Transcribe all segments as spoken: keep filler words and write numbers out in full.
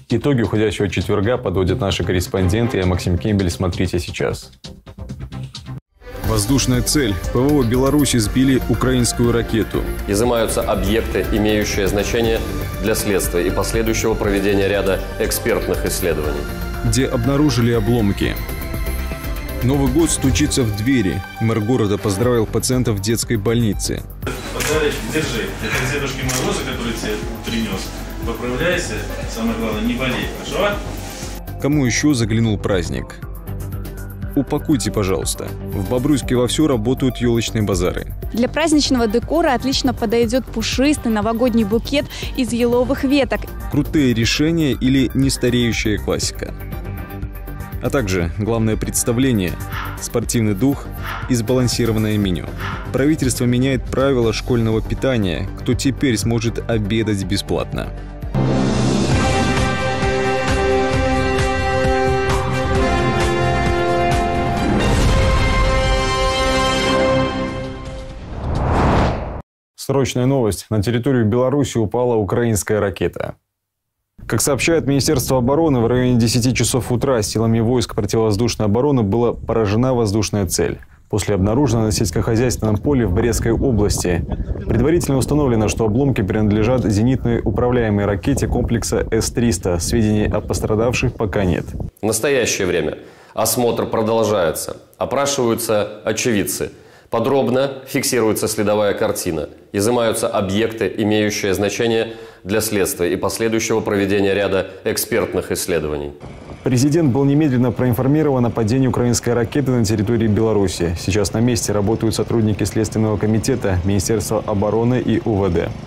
Итоги уходящего четверга подводят наши корреспонденты. Я Максим Кембель. Смотрите сейчас. Воздушная цель. ПВО Беларуси сбили украинскую ракету. Изымаются объекты, имеющие значение для следствия и последующего проведения ряда экспертных исследований. Где обнаружили обломки. Новый год стучится в двери. Мэр города поздравил пациентов в детской больнице. Подарочек, держи. Это Дедушки Мороза, который тебе принес. Поправляйся. Самое главное, не болей. Хорошо? Кому еще заглянул праздник? Упакуйте, пожалуйста. В Бобруйске вовсю работают елочные базары. Для праздничного декора отлично подойдет пушистый новогодний букет из еловых веток. Крутые решения или нестареющая классика. А также главное представление, спортивный дух и сбалансированное меню. Правительство меняет правила школьного питания. Кто теперь сможет обедать бесплатно? Срочная новость. На территорию Беларуси упала украинская ракета. Как сообщает Министерство обороны, в районе десяти часов утра силами войск противовоздушной обороны была поражена воздушная цель. После обнаружена на сельскохозяйственном поле в Брестской области. Предварительно установлено, что обломки принадлежат зенитной управляемой ракете комплекса С триста. Сведений о пострадавших пока нет. В настоящее время осмотр продолжается. Опрашиваются очевидцы. Подробно фиксируется следовая картина. Изымаются объекты, имеющие значение для следствия и последующего проведения ряда экспертных исследований. Президент был немедленно проинформирован о падении украинской ракеты на территории Беларуси. Сейчас на месте работают сотрудники Следственного комитета, Министерства обороны и У В Д.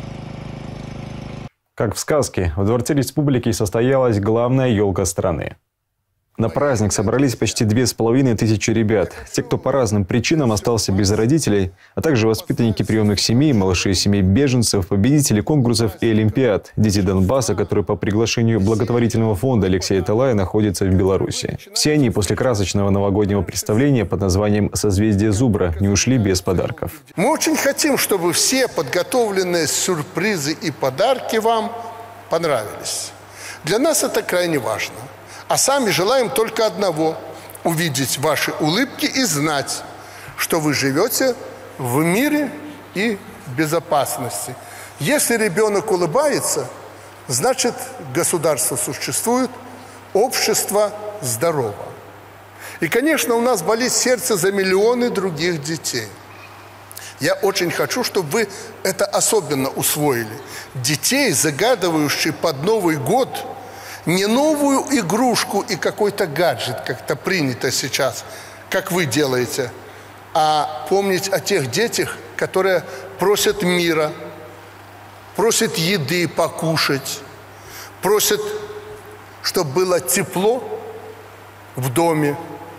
Как в сказке, в Дворце Республики состоялась главная елка страны. На праздник собрались почти две с половиной тысячи ребят. Те, кто по разным причинам остался без родителей, а также воспитанники приемных семей, малыши семей беженцев, победители конкурсов и олимпиад, дети Донбасса, которые по приглашению благотворительного фонда Алексея Талая находятся в Беларуси. Все они после красочного новогоднего представления под названием «Созвездие Зубра» не ушли без подарков. Мы очень хотим, чтобы все подготовленные сюрпризы и подарки вам понравились. Для нас это крайне важно. А сами желаем только одного – увидеть ваши улыбки и знать, что вы живете в мире и в безопасности. Если ребенок улыбается, значит, государство существует, общество здорово. И, конечно, у нас болит сердце за миллионы других детей. Я очень хочу, чтобы вы это особенно усвоили. Детей, загадывающих под Новый год не новую игрушку и какой-то гаджет, как это принято сейчас, как вы делаете, а помнить о тех детях, которые просят мира, просят еды покушать, просят, чтобы было тепло в доме.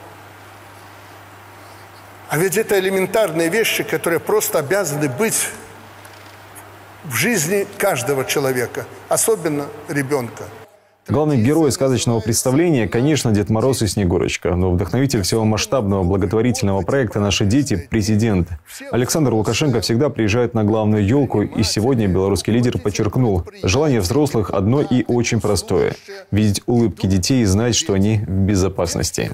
А ведь это элементарные вещи, которые просто обязаны быть в жизни каждого человека, особенно ребенка. Главный герой сказочного представления, конечно, Дед Мороз и Снегурочка. Но вдохновитель всего масштабного благотворительного проекта «Наши дети» – президент. Александр Лукашенко всегда приезжает на главную елку, и сегодня белорусский лидер подчеркнул: желание взрослых одно и очень простое – видеть улыбки детей и знать, что они в безопасности.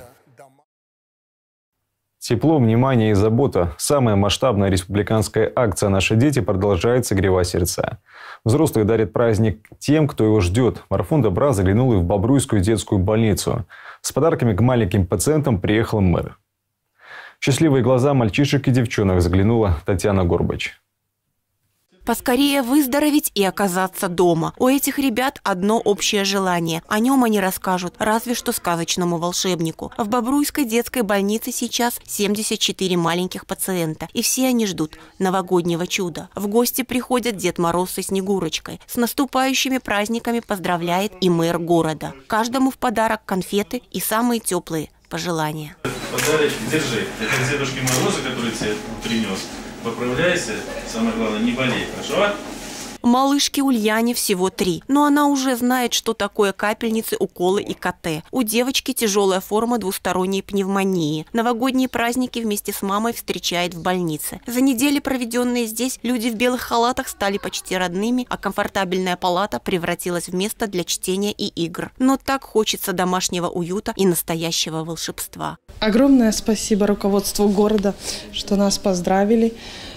Тепло, внимание и забота. Самая масштабная республиканская акция «Наши дети» продолжает согревать сердца. Взрослые дарят праздник тем, кто его ждет. Марафон добра заглянул и в Бобруйскую детскую больницу. С подарками к маленьким пациентам приехал мэр. В счастливые глаза мальчишек и девчонок заглянула Татьяна Горбач. Поскорее выздороветь и оказаться дома. У этих ребят одно общее желание. О нем они расскажут разве что сказочному волшебнику. В Бобруйской детской больнице сейчас семьдесят четыре маленьких пациента. И все они ждут новогоднего чуда. В гости приходят Дед Мороз со Снегурочкой. С наступающими праздниками поздравляет и мэр города. Каждому в подарок конфеты и самые теплые пожелания. Подарочек, держи. Это Дедушки Мороза, который тебе принес. Поправляйся, самое главное, не болей, хорошо? Малышке Ульяне всего три, но она уже знает, что такое капельницы, уколы и ка тэ. У девочки тяжелая форма двусторонней пневмонии. Новогодние праздники вместе с мамой встречает в больнице. За недели, проведенные здесь, люди в белых халатах стали почти родными, а комфортабельная палата превратилась в место для чтения и игр. Но так хочется домашнего уюта и настоящего волшебства. Огромное спасибо руководству города, что нас поздравили.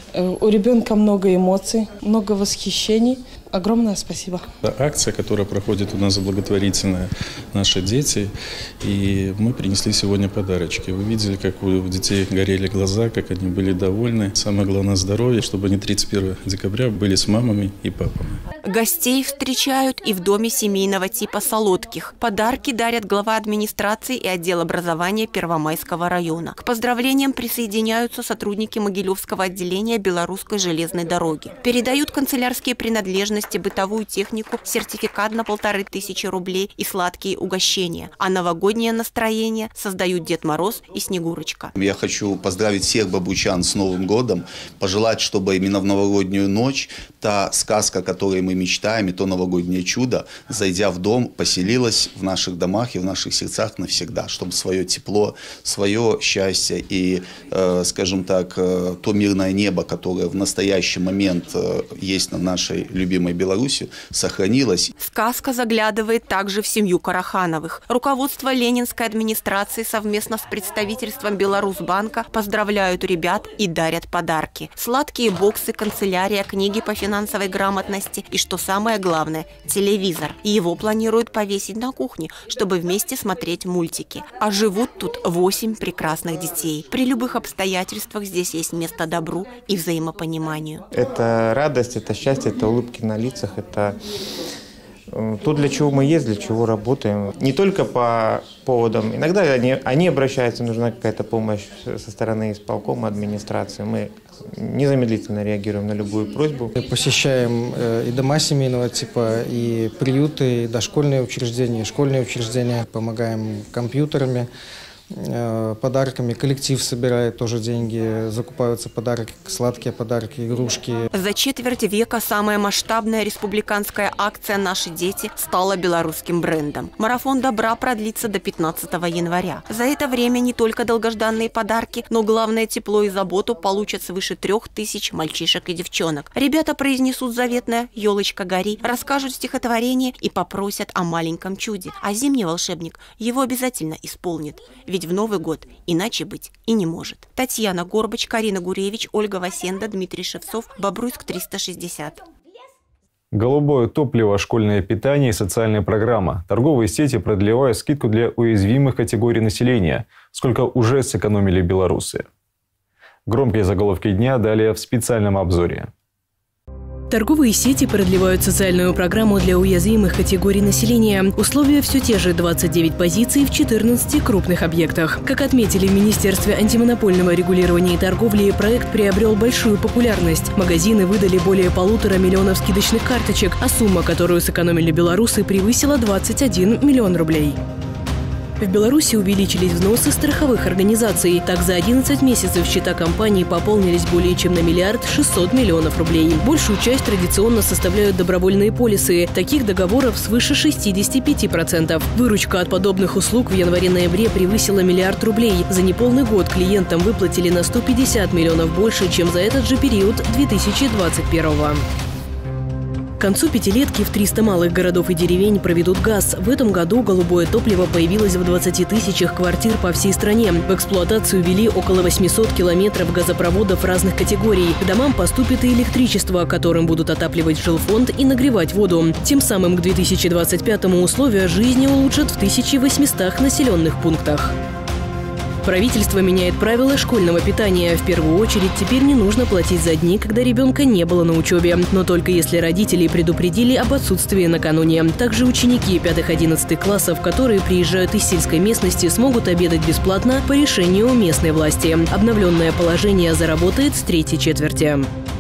У ребенка много эмоций, много восхищений. Огромное спасибо. Акция, которая проходит у нас благотворительная, наши дети, и мы принесли сегодня подарочки. Вы видели, как у детей горели глаза, как они были довольны. Самое главное — здоровье, чтобы они тридцать первого декабря были с мамами и папами. Гостей встречают и в доме семейного типа Солодких. Подарки дарят глава администрации и отдел образования Первомайского района. К поздравлениям присоединяются сотрудники Могилевского отделения Белорусской железной дороги. Передают канцелярские принадлежности, бытовую технику, сертификат на полторы тысячи рублей и сладкие угощения. А новогоднее настроение создают Дед Мороз и Снегурочка. Я хочу поздравить всех бабучан с Новым годом, пожелать, чтобы именно в новогоднюю ночь та сказка, о которой мы мечтаем, и то новогоднее чудо, зайдя в дом, поселилась в наших домах и в наших сердцах навсегда, чтобы свое тепло, свое счастье и, э, скажем так, э, то мирное небо, которое в настоящий момент э, есть над нашей любимой Беларуси, сохранилась. Сказка заглядывает также в семью Карахановых. Руководство Ленинской администрации совместно с представительством Беларусьбанка поздравляют ребят и дарят подарки. Сладкие боксы, канцелярия, книги по финансовой грамотности и, что самое главное, телевизор. Его планируют повесить на кухне, чтобы вместе смотреть мультики. А живут тут восемь прекрасных детей. При любых обстоятельствах здесь есть место добру и взаимопониманию. Это радость, это счастье, это улыбки на лицах, это то, для чего мы есть, для чего работаем. Не только по поводам. Иногда они, они обращаются, нужна какая-то помощь со стороны исполкома, администрации. Мы незамедлительно реагируем на любую просьбу. Мы посещаем и дома семейного типа, и приюты, и дошкольные учреждения, и школьные учреждения. Помогаем компьютерами, подарками. Коллектив собирает тоже деньги, закупаются подарки, сладкие подарки, игрушки. За четверть века самая масштабная республиканская акция «Наши дети» стала белорусским брендом. Марафон добра продлится до пятнадцатого января. За это время не только долгожданные подарки, но главное тепло и заботу получат свыше трех тысяч мальчишек и девчонок. Ребята произнесут заветное «Елочка, гори», расскажут стихотворение и попросят о маленьком чуде. А зимний волшебник его обязательно исполнит. Ведь в Новый год иначе быть и не может. Татьяна Горбач, Карина Гуревич, Ольга Васенда, Дмитрий Шевцов, Бобруйск триста шестьдесят. Голубое топливо, школьное питание и социальная программа. Торговые сети продлевают скидку для уязвимых категорий населения. Сколько уже сэкономили белорусы? Громкие заголовки дня далее в специальном обзоре. Торговые сети продлевают социальную программу для уязвимых категорий населения. Условия все те же – двадцать девять позиций в четырнадцати крупных объектах. Как отметили в Министерстве антимонопольного регулирования и торговли, проект приобрел большую популярность. Магазины выдали более полутора миллионов скидочных карточек, а сумма, которую сэкономили белорусы, превысила двадцать один миллион рублей. В Беларуси увеличились взносы страховых организаций. Так, за одиннадцать месяцев счета компаний пополнились более чем на миллиард шестьсот миллионов рублей. Большую часть традиционно составляют добровольные полисы. Таких договоров свыше шестидесяти пяти процентов. Выручка от подобных услуг в январе-ноябре превысила миллиард рублей. За неполный год клиентам выплатили на сто пятьдесят миллионов больше, чем за этот же период две тысячи двадцать первого. К концу пятилетки в триста малых городов и деревень проведут газ. В этом году голубое топливо появилось в двадцати тысячах квартир по всей стране. В эксплуатацию ввели около восьмисот километров газопроводов разных категорий. К домам поступит и электричество, которым будут отапливать жилфонд и нагревать воду. Тем самым к две тысячи двадцать пятому условия жизни улучшат в тысяче восьмистах населенных пунктах. Правительство меняет правила школьного питания. В первую очередь теперь не нужно платить за дни, когда ребенка не было на учебе. Но только если родители предупредили об отсутствии накануне. Также ученики пятых-одиннадцатых классов, которые приезжают из сельской местности, смогут обедать бесплатно по решению местной власти. Обновленное положение заработает с третьей четверти.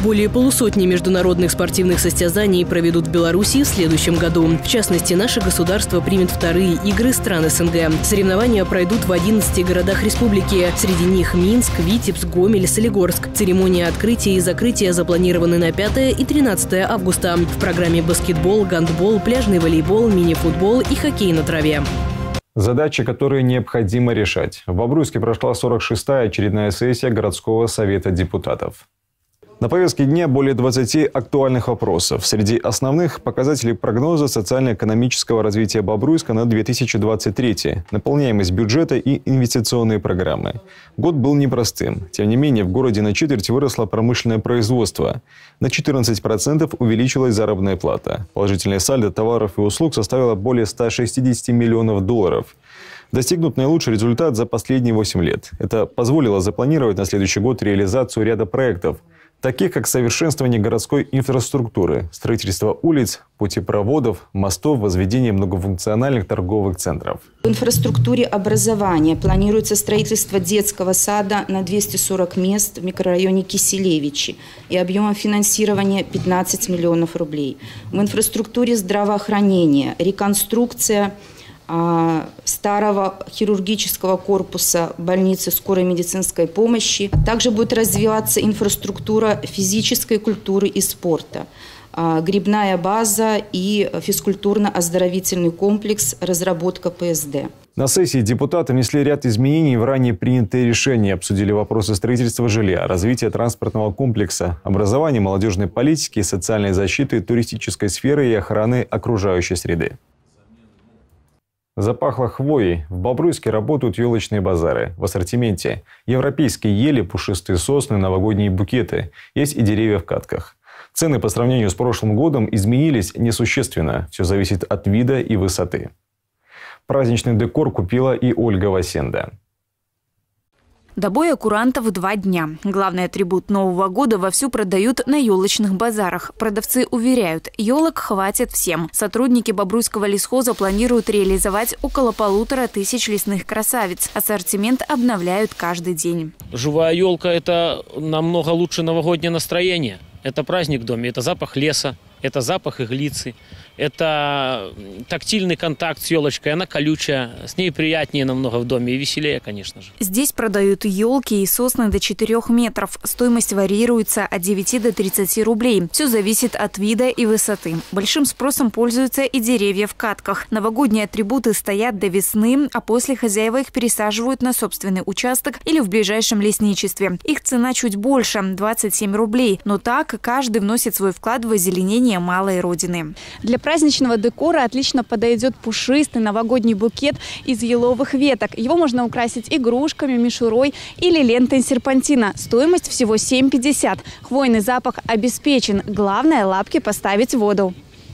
Более полусотни международных спортивных состязаний проведут в Беларуси в следующем году. В частности, наше государство примет вторые игры стран СНГ. Соревнования пройдут в одиннадцати городах республики. Среди них Минск, Витебск, Гомель, Солигорск. Церемония открытия и закрытия запланированы на пятое и тринадцатое августа. В программе баскетбол, гандбол, пляжный волейбол, мини-футбол и хоккей на траве. Задачи, которые необходимо решать. В Бобруйске прошла сорок шестая очередная сессия городского совета депутатов. На повестке дня более двадцати актуальных вопросов. Среди основных – показатели прогноза социально-экономического развития Бобруйска на две тысячи двадцать третий, наполняемость бюджета и инвестиционные программы. Год был непростым. Тем не менее, в городе на четверть выросло промышленное производство. На четырнадцать процентов увеличилась заработная плата. Положительное сальдо товаров и услуг составило более ста шестидесяти миллионов долларов. Достигнут наилучший результат за последние восемь лет. Это позволило запланировать на следующий год реализацию ряда проектов, таких как совершенствование городской инфраструктуры, строительство улиц, путепроводов, мостов, возведение многофункциональных торговых центров. В инфраструктуре образования планируется строительство детского сада на двести сорок мест в микрорайоне Киселевичи и объемом финансирования пятнадцать миллионов рублей. В инфраструктуре здравоохранения реконструкция старого хирургического корпуса больницы скорой медицинской помощи. Также будет развиваться инфраструктура физической культуры и спорта, грибная база и физкультурно-оздоровительный комплекс, разработка П С Д. На сессии депутаты внесли ряд изменений в ранее принятые решения, обсудили вопросы строительства жилья, развития транспортного комплекса, образования, молодежной политики, социальной защиты, туристической сферы и охраны окружающей среды. Запахло хвоей. В Бобруйске работают елочные базары. В ассортименте европейские ели, пушистые сосны, новогодние букеты. Есть и деревья в катках. Цены по сравнению с прошлым годом изменились несущественно. Все зависит от вида и высоты. Праздничный декор купила и Ольга Васенда. До боя курантов два дня. Главный атрибут Нового года вовсю продают на елочных базарах. Продавцы уверяют, елок хватит всем. Сотрудники Бобруйского лесхоза планируют реализовать около полутора тысяч лесных красавиц. Ассортимент обновляют каждый день. Живая елка – это намного лучше новогоднее настроение. Это праздник в доме, это запах леса, это запах иглицы. Это тактильный контакт с елочкой, она колючая, с ней приятнее намного в доме и веселее, конечно же. Здесь продают елки и сосны до четырёх метров. Стоимость варьируется от девяти до тридцати рублей. Все зависит от вида и высоты. Большим спросом пользуются и деревья в катках. Новогодние атрибуты стоят до весны, а после хозяева их пересаживают на собственный участок или в ближайшем лесничестве. Их цена чуть больше – двадцать семь рублей. Но так каждый вносит свой вклад в озеленение малой родины. Для праздничного декора отлично подойдет пушистый новогодний букет из еловых веток. Его можно украсить игрушками, мишурой или лентой серпантина. Стоимость всего семь пятьдесят. Хвойный запах обеспечен. Главное – лапки поставить в воду.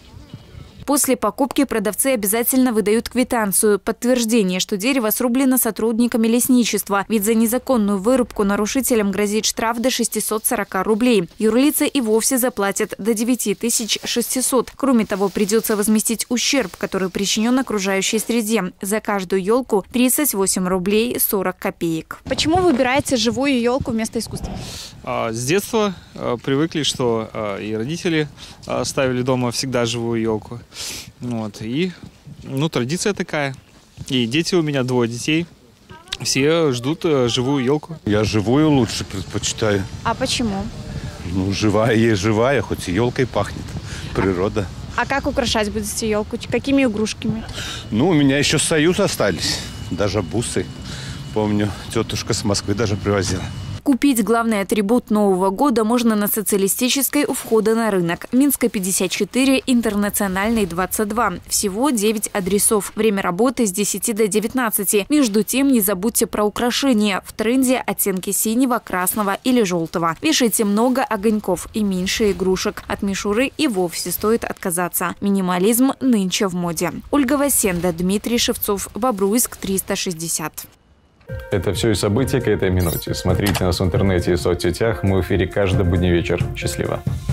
После покупки продавцы обязательно выдают квитанцию, подтверждение, что дерево срублено сотрудниками лесничества. Ведь за незаконную вырубку нарушителям грозит штраф до шестисот сорока рублей. Юрлицы и вовсе заплатят до девяти тысяч шестисот. Кроме того, придется возместить ущерб, который причинен окружающей среде. За каждую елку тридцать восемь рублей сорок копеек. Почему выбираете живую елку вместо искусственной? С детства привыкли, что и родители ставили дома всегда живую елку. Вот, и, ну, традиция такая. И дети у меня, двое детей, все ждут живую елку. Я живую лучше предпочитаю. А почему? Ну, живая есть живая, хоть и елкой пахнет. Природа. А как украшать будете елку? Какими игрушками? Ну, у меня еще союз остались. Даже бусы. Помню, тетушка с Москвы даже привозила. Купить главный атрибут Нового года можно на Социалистической у входа на рынок. Минска пятьдесят четыре, Интернациональной двадцать два. Всего девять адресов. Время работы с десяти до девятнадцати. Между тем, не забудьте про украшения. В тренде оттенки синего, красного или желтого. Вешайте много огоньков и меньше игрушек. От мишуры и вовсе стоит отказаться. Минимализм нынче в моде. Ольга Васенда, Дмитрий Шевцов, Бобруйск триста шестьдесят. Это все и события к этой минуте. Смотрите нас в интернете и соцсетях. Мы в эфире каждый будний вечер. Счастливо.